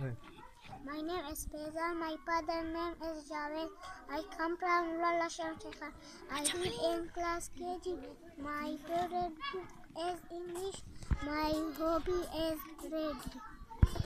My name is Faizan. My father name is Javed. I come from Lala Shakha. I read in class KG. My favorite book is English. My hobby is reading.